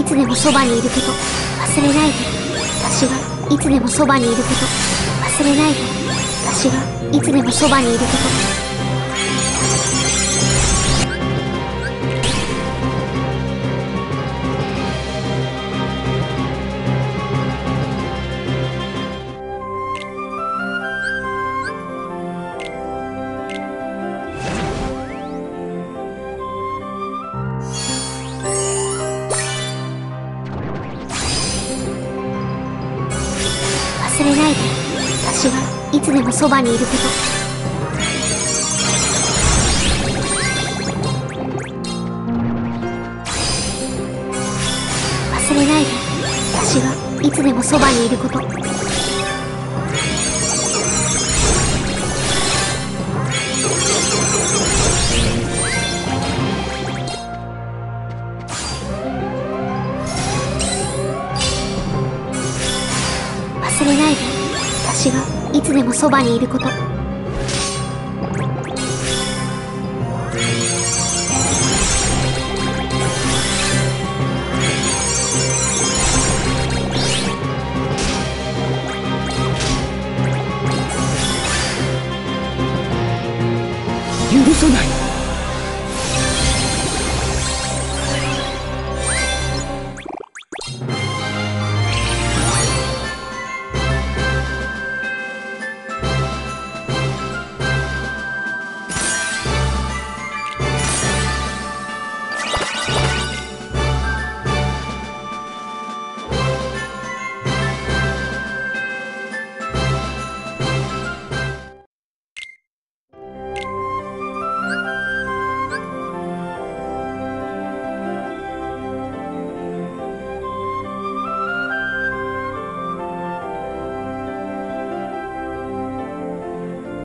いつでもそばにいること忘れないで。私がいつでもそばにいること忘れないで。私がいつでもそばにいること。忘れないで。私がいつでもそばにいること。忘れないで。私がいつでもそばにいること。忘れないで。私がいつでもそばにいること。 許さない。